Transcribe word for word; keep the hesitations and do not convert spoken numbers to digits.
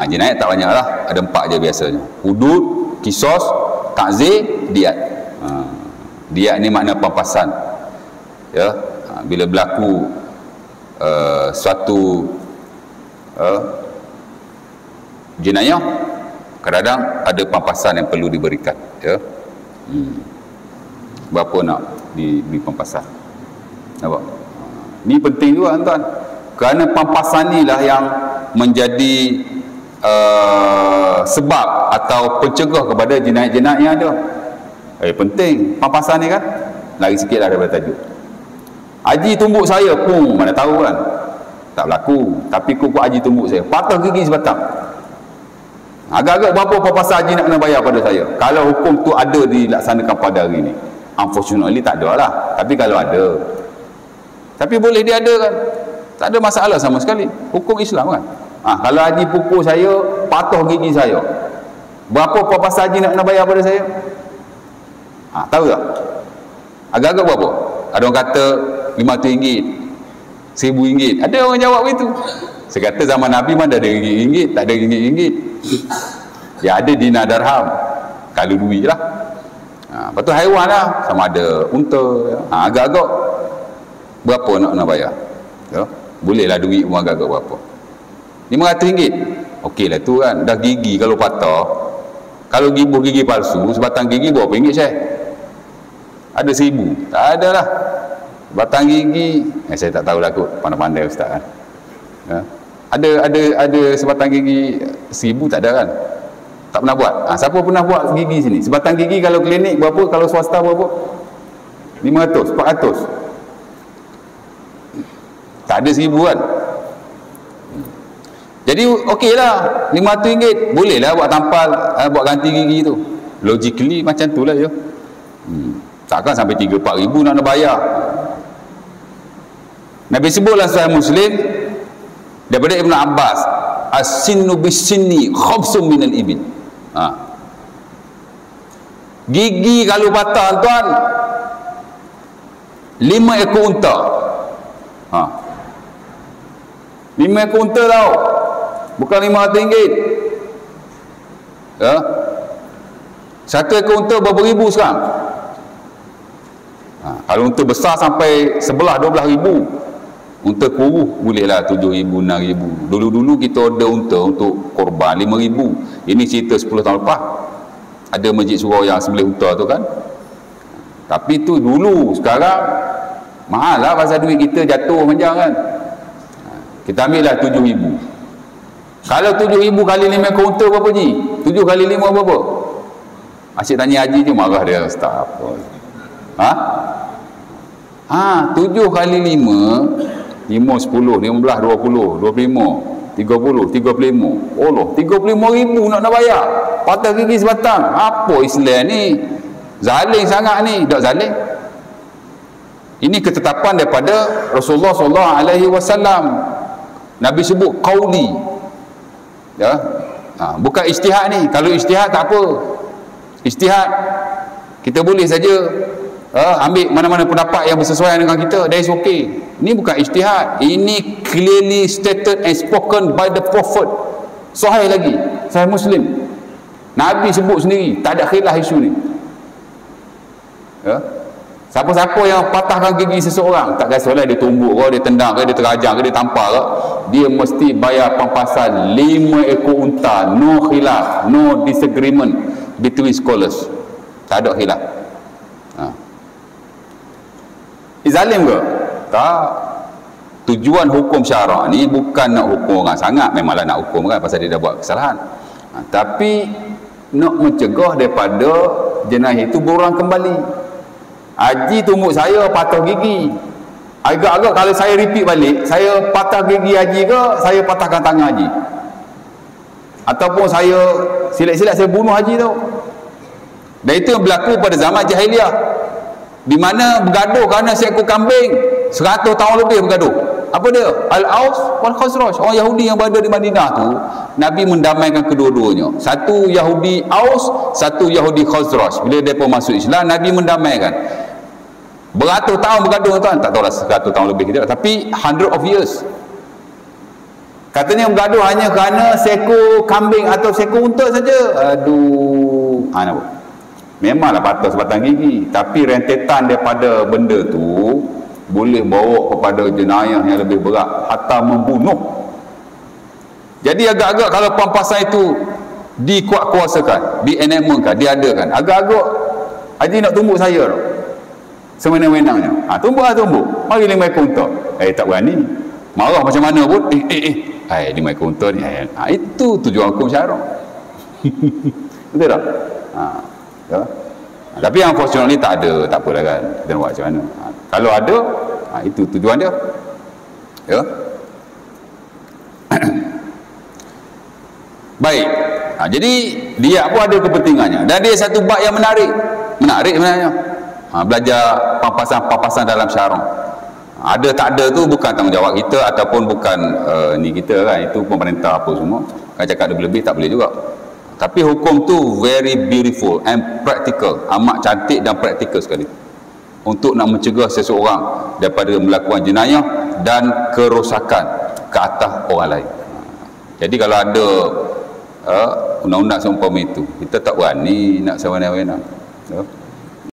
jinayat tak banyak lah, ada empat je biasanya: hudud, kisos, ta'zir, diat. Ha, diat ni makna pampasan. Ya, ha, bila berlaku uh, suatu uh, jenayah, kadang-kadang ada pampasan yang perlu diberikan. Ya, hmm. berapa nak diberi pampasan? Nampak? Ni penting juga tuan, kerana pampasan ni lah yang menjadi uh, sebab atau pencegah kepada jenayat-jenayat yang ada. Eh, penting pampasan ni kan. Lari sikit lah daripada tajuk. Haji tumbuk saya pun, mana tahu kan, tak berlaku. Tapi kuku haji tumbuk saya, patah gigi sebatang. Agak-agak berapa pampasan haji nak kena bayar pada saya kalau hukum tu ada dilaksanakan pada hari ni? Unfortunately tak ada lah, tapi kalau ada, tapi boleh dia ada kan, tak ada masalah sama sekali. Hukum Islam kan. Ha, kalau haji pukul saya, patah gigi saya, berapa pampasan haji nak kena bayar pada saya? Ha, tahu tak? Agak-agak berapa? Ada orang kata lima ratus ringgit, seribu ringgit. Ada orang jawab begitu. Saya kata zaman Nabi mana ada ringgit-ringgit, tak ada ringgit-ringgit. Ya ada dinar darham, kalau duit lah. Ha, lepas tu haiwan lah, sama ada unta. Ha, agak-agak berapa nak kena bayar? Ya, bolehlah duit pun agak-agak berapa? lima ratus ringgit. Okey lah tu kan, dah gigi kalau patah. Kalau gibuh gigi palsu, sebatang gigi berapa ringgit Syekh? Ada seribu? Tak ada lah. Batang gigi, eh, saya tak tahulah kot, pandai-pandai Ustaz kan. Ya. Ada ada ada sebatang gigi seribu tak ada kan? Tak pernah buat. Ha, siapa pernah buat gigi sini? Sebatang gigi kalau klinik berapa? Kalau swasta berapa? lima ratus, empat ratus. Tak ada seribu kan? Jadi okey lah, lima ratus ringgit boleh lah buat tampal, uh, buat ganti gigi tu. Logically macam tu lah ya. Hmm. Takkan sampai tiga empat ribu nak, nak bayar. Nabi sebutlah Sahih Muslim daripada Ibn Abbas, as-sinnu bis-sinni khabsun minal ibil. Ha. Gigi kalau patah tuan, lima ekor unta. Ha. Lima ekor unta tau, bukan lima ratus ringgit. Ya. Satu ekor unta berapa ribu sekarang? Ha. Kalau unta besar sampai sebelah dua belas ribu, unta kuruh bolehlah tujuh ribu, enam ribu. Dulu-dulu kita order unta untuk korban lima ribu. Ini cerita sepuluh tahun lepas. Ada masjid surau yang sembelih unta tu kan. Tapi tu dulu, sekarang mahal lah pasal duit kita jatuh panjang kan. Kita ambil lah tujuh ribu. Kalau tujuh ribu kali lima ekor unta berapa ji? tujuh kali lima berapa? Asyik tanya haji je marah dia, Ustaz apa? Ha? Ha, tujuh kali lima, lima, sepuluh, lima belas, dua puluh, dua puluh lima, tiga puluh, tiga puluh lima. Oh loh, tiga puluh lima ribu nak nak bayar. Patah gigi sebatang. Apa Islam ni? Zalim sangat ni. Tak zalim. Ini ketetapan daripada Rasulullah sallallahu alaihi wasallam. Nabi sebut qauli. Ya. Ha, bukan ijtihad ni. Kalau ijtihad tak apa. Ijtihad kita boleh saja uh, ambil mana-mana pendapat yang bersesuaian dengan kita, that is okay. Ini bukan ijtihad. Ini clearly stated and spoken by the Prophet. Sahih lagi, Sahih Muslim. Nabi sebut sendiri, tak ada khilaf isu ni. Ya. Siapa-siapa yang patahkan gigi seseorang, tak kisahlah dia tumbuk ke, dia tendang ke, dia terajang ke, dia tampar ke, dia mesti bayar pampasan lima ekor unta. No khilaf, no disagreement between scholars. Tak ada khilaf. Ha. Zalim ke? Tak. Tujuan hukum syarak ni bukan nak hukum orang sangat, memanglah nak hukum kan pasal dia dah buat kesalahan. Ha. Tapi nak mencegah daripada jenayah itu berulang kembali. Haji tumbuk saya, patah gigi. Agak-agak kalau saya repeat balik, saya patah gigi haji ke, saya patahkan tangan haji, ataupun saya silap-silap saya bunuh haji tu. Dan itu yang berlaku pada zaman jahiliah, di mana bergaduh kerana seekor kambing seratus tahun lebih bergaduh. Apa dia? Al-Aus wal Khazraj, orang Yahudi yang berada di Madinah tu. Nabi mendamaikan kedua-duanya. Satu Yahudi Aus, satu Yahudi Khazraj. Bila mereka masuk Islam, Nabi mendamaikan. Beratus tahun bergaduh tuan, tak tahulah seratus tahun lebih kita, tapi hundred of years. Katanya bergaduh hanya kerana seekor kambing atau seekor unta saja. Aduh, ha, nampak? Memanglah patah sebatang gigi, tapi rentetan daripada benda tu boleh bawa kepada jenayah yang lebih berat, hatta membunuh. Jadi agak-agak kalau pampasan itu dikuat-kuasakan, dienakmenkan, diadakan, agak-agak Haji nak tumbuk saya tau, semena-menangnya. Ha, tumbuk lah tumbuk, mari lima ekor unta. Eh, tak berani, marah macam mana pun, eh eh eh hai, lima ekor unta ni, ha, itu tujuan hukum syarak. Betul tak? Ha, ya? Ha, tapi yang unfortunately tak ada, tak apalah kan, kita nak buat macam mana. Ha, kalau ada, ha, itu tujuan dia. Ya. Baik. Ha, jadi dia pun ada kepentingannya, dan dia satu bab yang menarik. Menarik sebenarnya. Ha, belajar pampasan-pampasan dalam syarak. Ha, ada tak ada tu bukan tanggungjawab kita ataupun bukan uh, ni kita kan, itu pemerintah apa semua. Kan cakap lebih-lebih tak boleh juga. Tapi hukum tu very beautiful and practical, amat cantik dan praktikal sekali untuk nak mencegah seseorang daripada melakukan jenayah dan kerosakan ke atas orang lain. Jadi kalau ada uh, undang-undang seumpama itu, kita tak berani nak sewenang-wenang. Ya?